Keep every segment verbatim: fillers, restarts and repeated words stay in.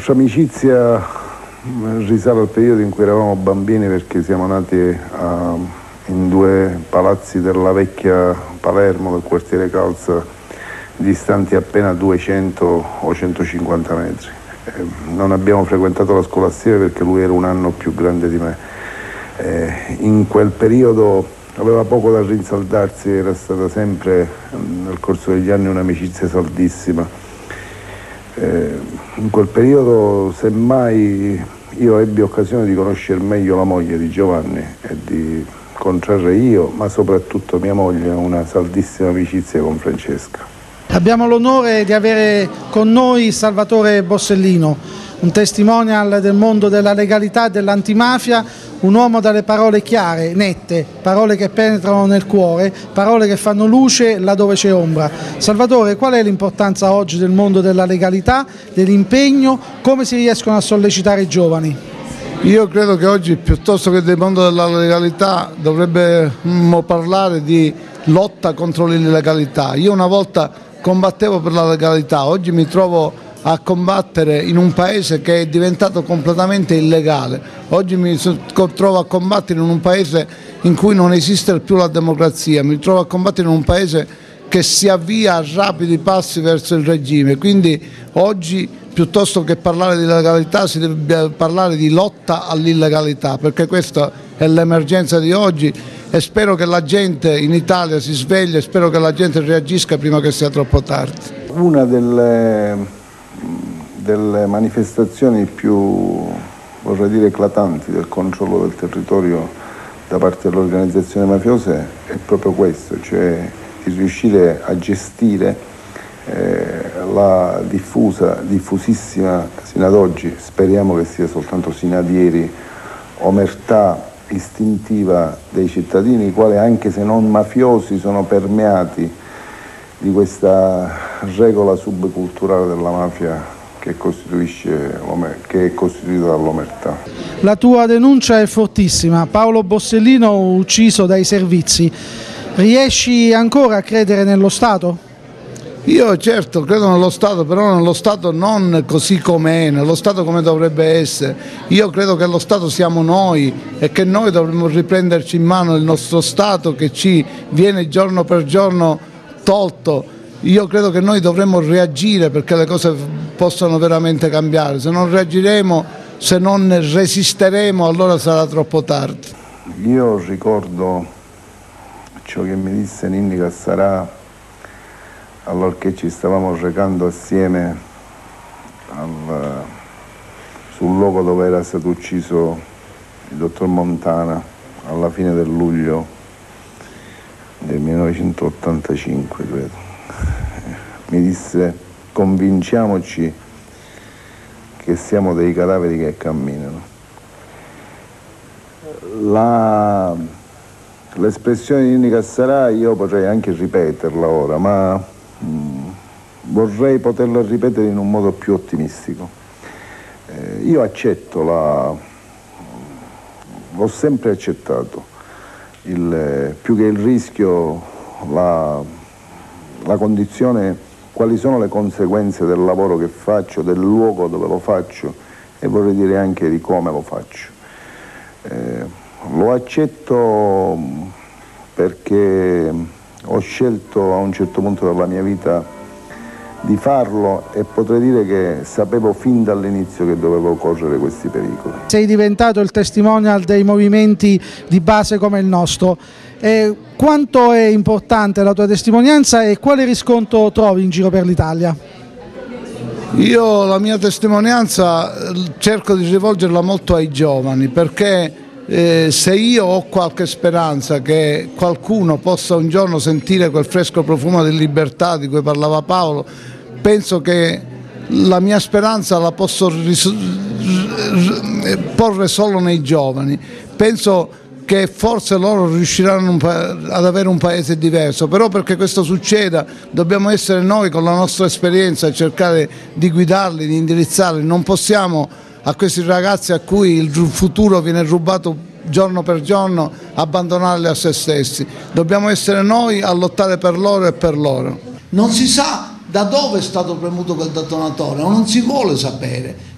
nostra amicizia risale al periodo in cui eravamo bambini, perché siamo nati a, in due palazzi della vecchia Palermo, del quartiere Calza, distanti appena duecento o centocinquanta metri. Eh, non abbiamo frequentato la scolastica perché lui era un anno più grande di me. Eh, in quel periodo aveva poco da rinsaldarsi, era stata sempre nel corso degli anni un'amicizia saldissima. Eh, in quel periodo semmai io ebbi occasione di conoscere meglio la moglie di Giovanni e di contrarre io, ma soprattutto mia moglie, una saldissima amicizia con Francesca. Abbiamo l'onore di avere con noi Salvatore Borsellino, un testimonial del mondo della legalità e dell'antimafia, un uomo dalle parole chiare, nette, parole che penetrano nel cuore, parole che fanno luce laddove c'è ombra. Salvatore, qual è l'importanza oggi del mondo della legalità, dell'impegno, come si riescono a sollecitare i giovani? Io credo che oggi, piuttosto che del mondo della legalità, dovremmo parlare di lotta contro l'illegalità. Io una volta combattevo per la legalità, oggi mi trovo a combattere in un paese che è diventato completamente illegale. Oggi mi trovo a combattere in un paese in cui non esiste più la democrazia, mi trovo a combattere in un paese che si avvia a rapidi passi verso il regime. Quindi oggi, piuttosto che parlare di legalità, si deve parlare di lotta all'illegalità, perché questa è l'emergenza di oggi e spero che la gente in Italia si svegli e spero che la gente reagisca prima che sia troppo tardi. Una delle, delle manifestazioni più, vorrei dire, eclatanti del controllo del territorio da parte delle organizzazioni mafiose è proprio questo, cioè di riuscire a gestire eh, la diffusa, diffusissima sino ad oggi, speriamo che sia soltanto sino ad ieri, omertà istintiva dei cittadini, i quali anche se non mafiosi sono permeati di questa regola subculturale della mafia che costituisce, che è costituita dall'omertà. La tua denuncia è fortissima, Paolo Borsellino ucciso dai servizi. Riesci ancora a credere nello Stato? Io certo credo nello Stato, però nello Stato non così com'è, nello Stato come dovrebbe essere. Io credo che lo Stato siamo noi e che noi dovremmo riprenderci in mano il nostro Stato che ci viene giorno per giorno tolto. Io credo che noi dovremmo reagire perché le cose possano veramente cambiare. Se non reagiremo, se non resisteremo, allora sarà troppo tardi. Io ricordo ciò che mi disse Ninni Cassarà allorché ci stavamo recando assieme al, sul luogo dove era stato ucciso il dottor Montana alla fine del luglio del millenovecentottantacinque, credo. Mi disse: convinciamoci che siamo dei cadaveri che camminano. La, l'espressione di Ninni Cassarà io potrei anche ripeterla ora, ma mh, vorrei poterla ripetere in un modo più ottimistico. Eh, io accetto la... l'ho sempre accettato, il, più che il rischio, la, la condizione, quali sono le conseguenze del lavoro che faccio, del luogo dove lo faccio e vorrei dire anche di come lo faccio. Eh, lo accetto perché ho scelto a un certo punto della mia vita di farlo e potrei dire che sapevo fin dall'inizio che dovevo correre questi pericoli. Sei diventato il testimonial dei movimenti di base come il nostro. Eh, quanto è importante la tua testimonianza e quale riscontro trovi in giro per l'Italia? Io la mia testimonianza cerco di rivolgerla molto ai giovani perché Eh, se io ho qualche speranza che qualcuno possa un giorno sentire quel fresco profumo di libertà di cui parlava Paolo, penso che la mia speranza la posso porre solo nei giovani. Penso che forse loro riusciranno ad avere un paese diverso, però perché questo succeda dobbiamo essere noi con la nostra esperienza a cercare di guidarli, di indirizzarli. Non possiamo a questi ragazzi a cui il futuro viene rubato giorno per giorno abbandonarli a se stessi. Dobbiamo essere noi a lottare per loro e per loro. Non si sa da dove è stato premuto quel detonatore o non si vuole sapere.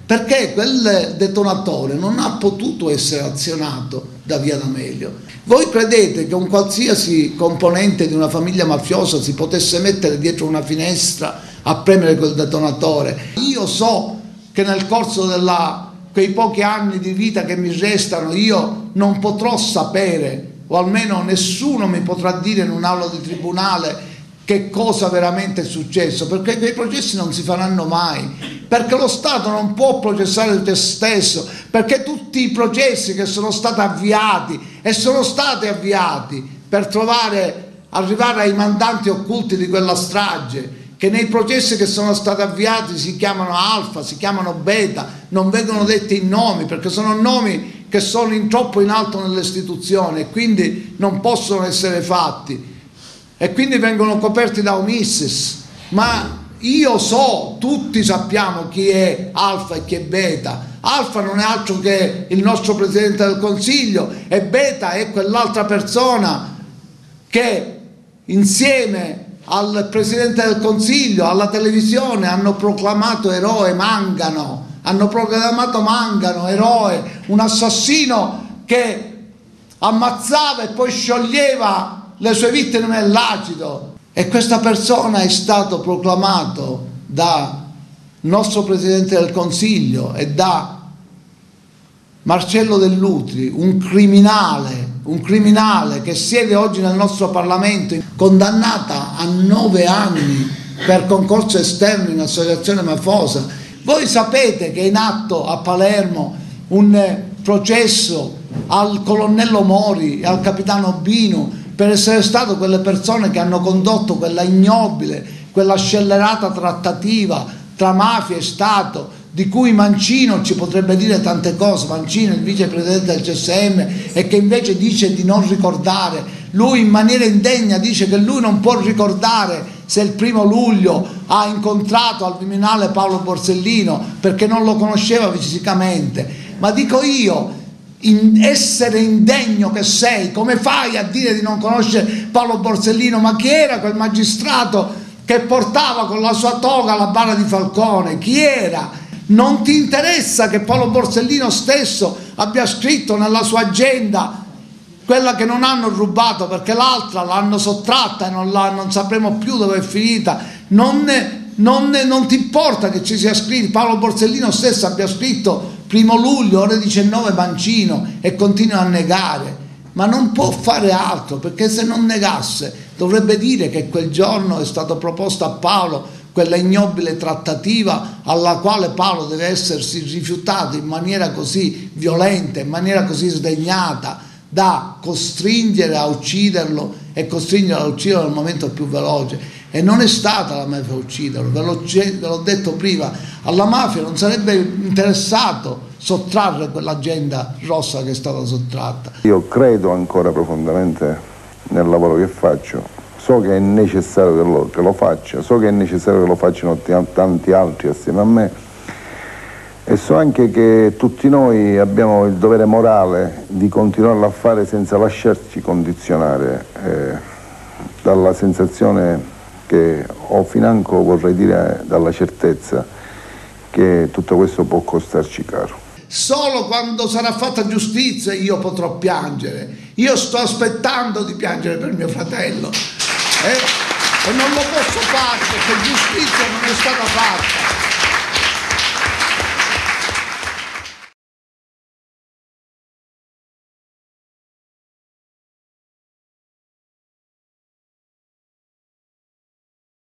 perché quel detonatore non ha potuto essere azionato da Via D'Amelio. Voi credete che un qualsiasi componente di una famiglia mafiosa si potesse mettere dietro una finestra a premere quel detonatore? Io so che nel corso della, quei pochi anni di vita che mi restano io non potrò sapere, o almeno nessuno mi potrà dire in un'aula di tribunale che cosa veramente è successo, perché quei processi non si faranno mai, perché lo Stato non può processare te stesso, perché tutti i processi che sono stati avviati e sono stati avviati per trovare, arrivare ai mandanti occulti di quella strage, che nei processi che sono stati avviati si chiamano alfa, si chiamano beta, non vengono detti i nomi perché sono nomi che sono in troppo in alto nelle istituzioni e quindi non possono essere fatti e quindi vengono coperti da omissis. Ma io so, tutti sappiamo chi è alfa e chi è beta. Alfa non è altro che il nostro Presidente del Consiglio e beta è quell'altra persona che insieme al Presidente del Consiglio, alla televisione, hanno proclamato eroe Mangano, hanno proclamato Mangano eroe, un assassino che ammazzava e poi scioglieva le sue vittime nell'acido, e questa persona è stato proclamato da nostro Presidente del Consiglio e da Marcello Dell'Utri un criminale, un criminale che siede oggi nel nostro Parlamento, condannata a nove anni per concorso esterno in associazione mafiosa. Voi sapete che è in atto a Palermo un processo al colonnello Mori e al capitano Binu per essere stato quelle persone che hanno condotto quella ignobile, quella scellerata trattativa tra mafia e Stato, di cui Mancino ci potrebbe dire tante cose, Mancino il vicepresidente del C S M, e che invece dice di non ricordare. Lui in maniera indegna dice che lui non può ricordare se il primo luglio ha incontrato al Viminale Paolo Borsellino perché non lo conosceva fisicamente. Ma dico io, in essere indegno che sei, come fai a dire di non conoscere Paolo Borsellino? Ma chi era quel magistrato che portava con la sua toga la bara di Falcone? Chi era? Non ti interessa che Paolo Borsellino stesso abbia scritto nella sua agenda quella che non hanno rubato perché l'altra l'hanno sottratta e non, la, non sapremo più dove è finita? Non, non, non ti importa che ci sia scritto, Paolo Borsellino stesso abbia scritto primo luglio, ore diciannove, Mancino, e continua a negare, ma non può fare altro, perché se non negasse dovrebbe dire che quel giorno è stato proposto a Paolo quella ignobile trattativa alla quale Paolo deve essersi rifiutato in maniera così violenta, in maniera così sdegnata, da costringere a ucciderlo e costringere a ucciderlo nel momento più veloce. E non è stata la mafia a ucciderlo, ve l'ho, ve l'ho detto prima, alla mafia non sarebbe interessato sottrarre quell'agenda rossa che è stata sottratta. Io credo ancora profondamente nel lavoro che faccio, so che è necessario che lo, che lo faccia, so che è necessario che lo facciano tanti altri assieme a me, e so anche che tutti noi abbiamo il dovere morale di continuarlo a fare senza lasciarci condizionare eh, dalla sensazione che ho financo, vorrei dire, dalla certezza che tutto questo può costarci caro. Solo quando sarà fatta giustizia io potrò piangere. Io sto aspettando di piangere per mio fratello eh? e non lo posso fare perché giustizia non è stata fatta.